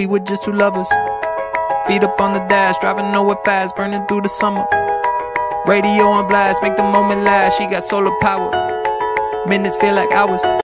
we were just two lovers. Feet up on the dash, driving nowhere fast, burning through the summer. Radio on blast, make the moment last. She got solar power. Minutes feel like hours.